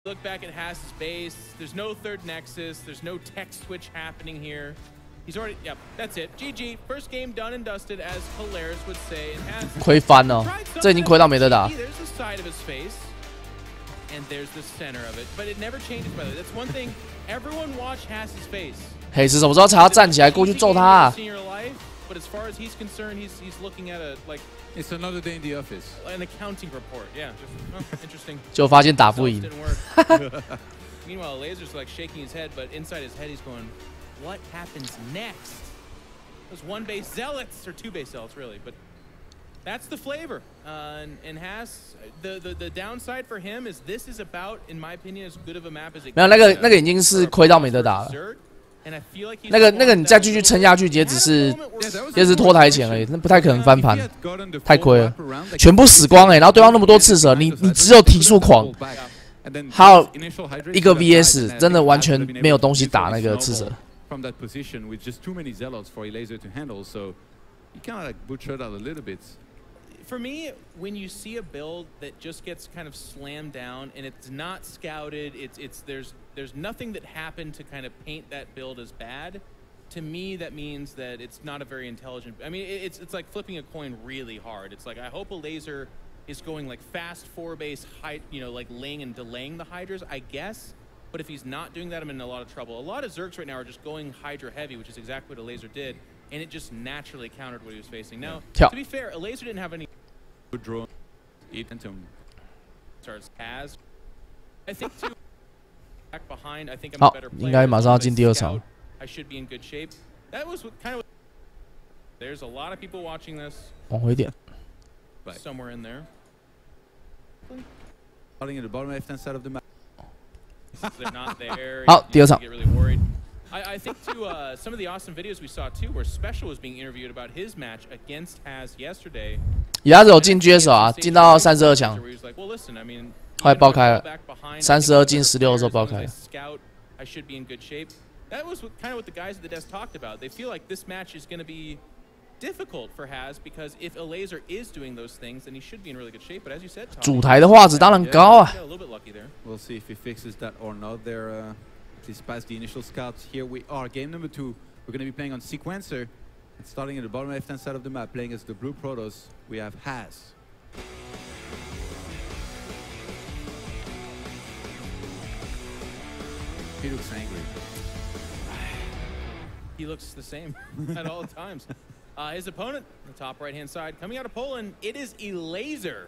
Look back at Haas's base. There's no third Nexus. There's no tech switch happening here. He's already, yep, that's it. GG. First game done and dusted, as Polaris would say. And Haas 亏翻了，这已经亏到没得打。 There's the side of his face, and there's the center of it. But it never changes, by the way. That's one thing. Everyone watch Haas's face. 黑是什么时候才要站起来过去揍他啊？ But as far as he's concerned, he's looking at a like it's another day in the office. An accounting report. Yeah, just interesting. 就发现打不赢。 Meanwhile, Laser's like shaking his head, but inside his head he's going, "What happens next?" Those one base zealots or two base zealots, really, but that's the flavor. And Haas, the downside for him is this is about, in my opinion, as good of a map as it. 没有那个已经是亏到没得打了。 那个你再继续撑下去，也只是拖台前而已，那不太可能翻盘，太亏了，全部死光然后对方那么多刺蛇，你只有提速狂，还有一个 VS， 真的完全没有东西打那个刺蛇。 For me, when you see a build that just gets kind of slammed down and it's not scouted, there's nothing that happened to kind of paint that build as bad. To me, that means that it's not a very intelligent. I mean, it's like flipping a coin really hard. It's like I hope a Laser is going like fast 4-base, like laying and delaying the Hydras, I guess. But if he's not doing that, I'm in a lot of trouble. A lot of Zergs right now are just going Hydra heavy, which is exactly what a Laser did, and it just naturally countered what he was facing. Now, to be fair, a Laser didn't have any. Good draw. Starts Kaz. I think too. Back behind. I think I'm a better player. 应该马上要进第二场。 I should be in good shape. That was kind of. There's a lot of people watching this. 往回点。 Somewhere in there. Starting at the bottom left-hand side of the map. They're not there. 好，第二场。 Get really worried. I think too, some of the awesome videos we saw too, where Special was being interviewed about his match against Haz yesterday. 鸭子有进 GS 啊，进到32强，后来爆开了，32进16的时候爆开。 I should be in good shape. That was kind of what the guys at the desk talked about. They feel like this match is going to be difficult for Haz because if a Laser is doing those things, then he should be in really good shape. But as you said, 主台的画质当然高啊。 We'll see if he fixes that or not. There, he's past the initial scouts. Here we are, game number 2. We're going to be playing on Sequencer. And starting at the bottom left-hand side of the map, playing as the Blue Protoss, we have Haz. He looks angry. He looks the same at all times. His opponent, the top right-hand side, coming out of Poland, it is Elazer.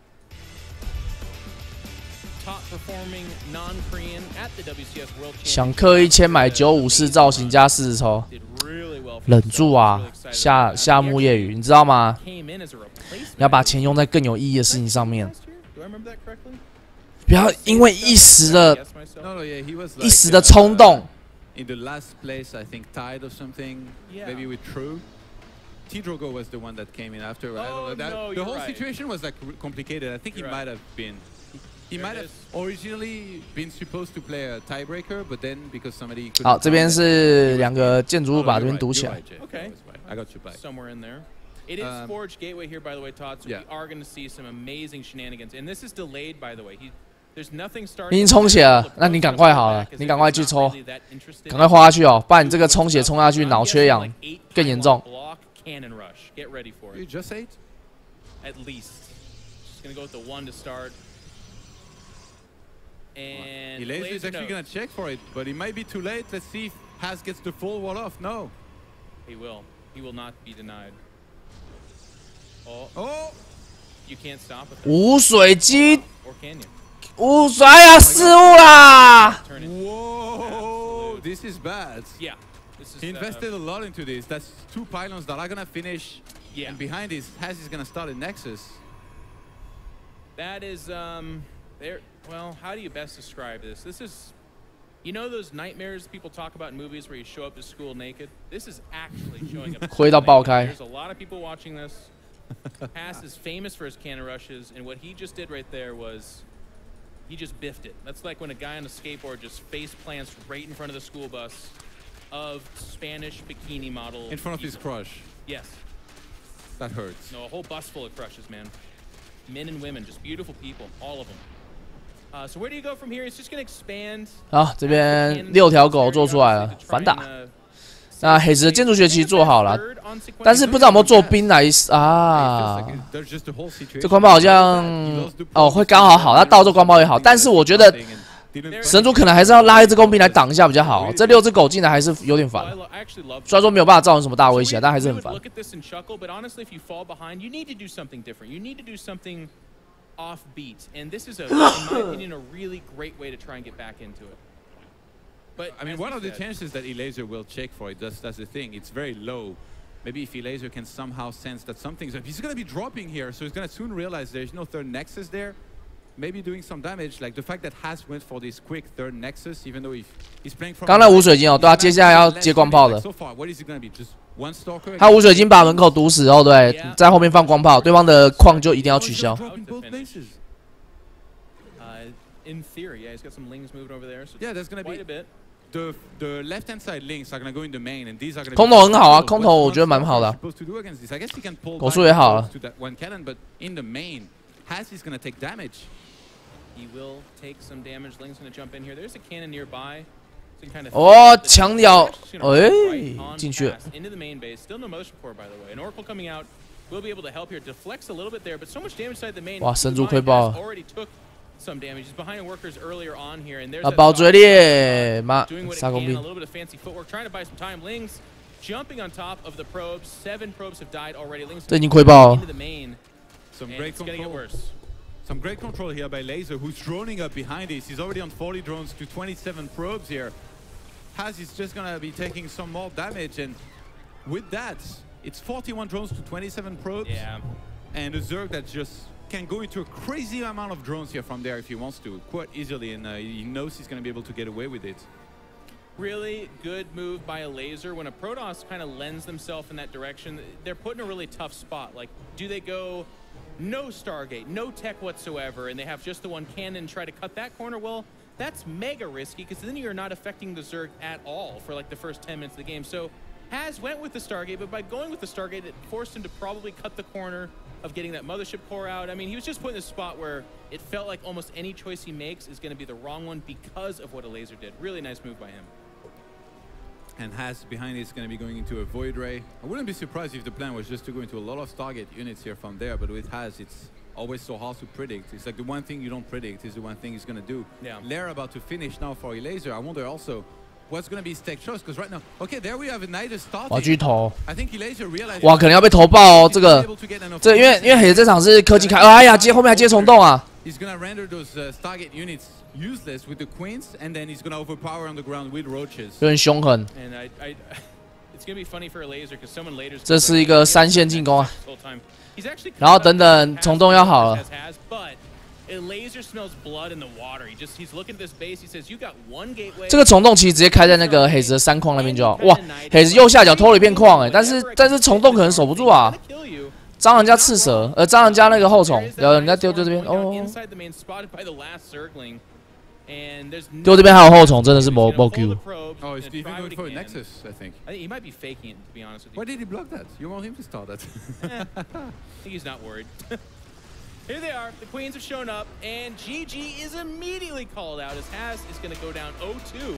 Top performing non-Korean at the WCS World Championship. 想氪1000买954造型加40抽，忍住啊！夏目夜雨，你知道吗？你要把钱用在更有意义的事情上面，不要因为一时的冲动。 In the last place, I think tied or something, maybe with True. T-Drogo was the one that came in after. Oh, no, the whole situation was like complicated. I think he might have been. He might have originally been supposed to play a tiebreaker, but then because somebody. 好，这边是2个建筑物把这边堵起来。 Okay, I got you back. Somewhere in there. It is Forge Gateway here, by the way, Todd. So we are going to see some amazing shenanigans, and this is delayed, by the way. There's nothing starting. 你已经充血了，那你赶快好了，你赶快去抽，赶快花下去哦，不然你这个充血冲下去脑缺氧更严重。 You just ate? At least. Just gonna go with the 1 to start. And Elazer is actually gonna check for it, but it might be too late. Let's see if Haz gets the full wall off. No. He will. He will not be denied. Oh! You can't stop it. 无水机。 Or can you? 无水啊！失误啦 ！Whoa! This is bad. Yeah. He invested a lot into this. That's 2 pylons that are gonna finish. Yeah. And behind this, Haz is gonna start a Nexus. That is there. Well, how do you best describe this? This is, you know, those nightmares people talk about in movies where you show up to school naked. This is actually showing up. 亏到爆开。 There's a lot of people watching this. Haz is famous for his cannon rushes, and what he just did right there was. He just biffed it. That's like when a guy on a skateboard just face plants right in front of the school bus of Spanish bikini model. In front of his crush. Yes. That hurts. No, a whole bus full of crushes, man. Men and women, just beautiful people, all of them. So where do you go from here? It's just gonna expand. 好，这边6条狗做出来了，反打。那黑子的建筑学其实做好了，但是不知道有没有做兵来啊？这光炮好像哦会刚好好，他到这光炮也好，但是我觉得神族可能还是要拉一只工兵来挡一下比较好。这6只狗进来还是有点烦，虽然说没有办法造成什么大威胁，但还是很烦。 Offbeat, and this is, in my opinion, a really great way to try and get back into it. But I mean, what are the chances that Elaser will check for it? That's the thing. It's very low. Maybe if Elaser can somehow sense that something's up, he's going to be dropping here, so he's going to soon realize there's no third Nexus there. Maybe doing some damage, like the fact that Has went for this quick third Nexus, even though he's playing from. 刚才无水晶哦，对啊，接下来要接光炮的。 So far, what is it going to be? Just one stalker? 他无水晶把门口堵死哦，对，在后面放光炮，对方的矿就一定要取消。 In theory, yeah, he's got some lings moving over there. So yeah, there's going to be a bit. The left-hand side links are going to go in the main, and these are going to. 空投很好啊，空投我觉得蛮好的。狗数也好了。 One cannon, but in the main, Has is going to take damage. He will take some damage. Ling's going to jump in here. There's a cannon nearby. 哦，强调，哎，进去了。 Into the main base. Still no motion core, by the way. An Oracle coming out will be able to help here, deflects a little bit there, but so much damage inside the main. 哇，神族亏爆了。 Already took some damage. He's behind workers earlier on here, and there's 啊，堡追猎，妈，杀工兵。 A little bit of fancy footwork, trying to buy some time. Lings jumping on top of the probes. 7 probes have died already. Lings 这已经亏爆了。 Some great control. Some great control here by Laser, who's droning up behind this. He's already on 40 drones to 27 probes here. Has is just gonna be taking some more damage, and with that, it's 41 drones to 27 probes. Yeah. And a Zerg that just can go into a crazy amount of drones here from there if he wants to, quite easily, and he knows he's gonna be able to get away with it. Really good move by a Laser. When a Protoss kind of lends themselves in that direction, they're put in a really tough spot. Like, do they go no Stargate, no tech whatsoever, and they have just the one cannon and try to cut that corner? Well, that's mega risky, because then you're not affecting the Zerg at all for like the first 10 minutes of the game. So Has went with the Stargate, but by going with the Stargate, it forced him to probably cut the corner of getting that Mothership core out. I mean, he was just put in a spot where it felt like almost any choice he makes is going to be the wrong one because of what a Laser did. Really nice move by him. And Has behind is going to be going into a Void Ray. I wouldn't be surprised if the plan was just to go into a lot of Stargate units here from there, but with Has, it's always so hard to predict. It's like the one thing you don't predict is the one thing he's going to do. Yeah. Lair about to finish now for Elaser. I wonder also what's going to be his tech choice, because right now, okay, there we have a Nidus starting. 我去投。 I think Elaser realized. 哇，可能要被投爆哦，这个因为黑子这场是科技开，哎呀，后面还接虫洞啊。 He's going to render those Stargate units useless with the Queens, and then he's going to overpower on the ground with Roaches. 有点凶狠。 And it's going to be funny for a Laser, because someone later. 这是一个3线进攻啊。 然后等等，虫洞要好了。 A Laser smells blood in the water. He's looking at this base. He says, "You got one gateway." 这个虫洞其实直接开在那个黑子的3矿那边就好。哇，黑子右下角偷了一片矿哎，但是虫洞可能守不住啊。蟑螂加刺蛇，蟑螂加那个后虫，有人家丢这边哦。丢这边还有后虫，真的是没 Q。 Oh, he's even going for a Nexus, I think. I think he might be faking it, to be honest with you. Why did he block that? You want him to start that? I think he's not worried. Here they are. The Queens have shown up, and GG is immediately called out as Has is going to go down 0-2.